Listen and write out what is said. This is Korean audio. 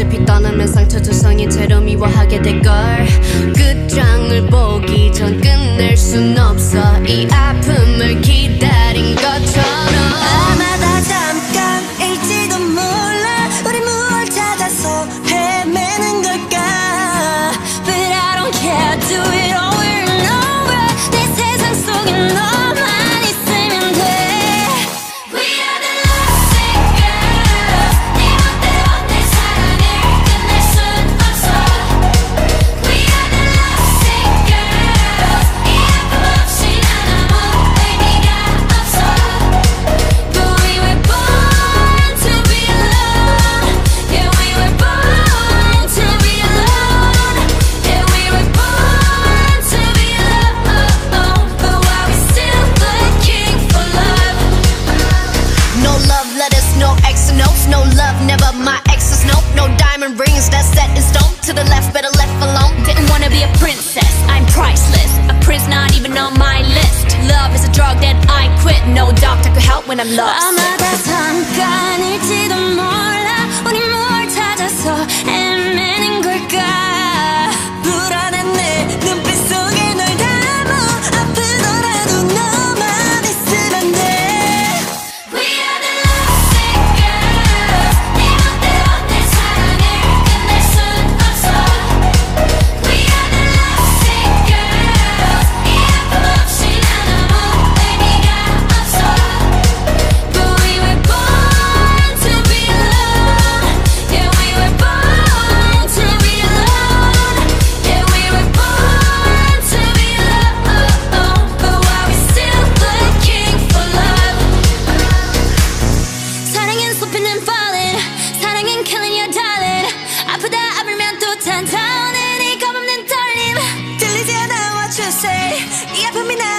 어차피 떠나면 상처 조성인 채로 미워하게 될걸. 끝장을 보기 전 끝낼 순 없어 이 아픔을 기다린 것처럼. 아마 다 잠깐일지도 몰라. 우리 무얼 찾아서 헤매는 걸까. But I don't care, do it over and over. 내 세상 속에 너만 있으면 돼. We are the lovesick girls. 네 멋대로 내 사랑을 끝낼 순 없어. We are the lovesick girls. 이 아픔 없이 난 아무 의미가 없어. But we were born to be alone. Yeah, we were born to be alone. Yeah, we were born to be alone. But why we still looking for love? No love letters, no X and notes. No love, never my exes, nope. No diamond rings that's set in stone. To the left, better left alone. Didn't wanna be a princess, I'm priceless. A prince not even on my list. Love is a drug that I quit. No doctor could help when I'm lost. 아마 다 잠깐일지도 몰라. 우리 뭘 찾아서 헤매는 걸까. 불안한 내 눈빛 속에 널 담아. 아프더라도 너만 있으면 돼. We are the lovesick girls. 네 멋대로 내 사랑을 끝낼 순 없어. We are the lovesick girls. 이 아픔 없이 난 아무 의미가 없어. But we were born to be alone. Yeah, we were born to be alone. Yeah, we were born to be alone. But why we still looking for love? 사랑은 쏟히는 falling. 사랑은 killing your darling. 아프다 아프면 또 탄탄해. 네 겁없는 떨림. 들리지 않아 what you say. 이 아픔이 나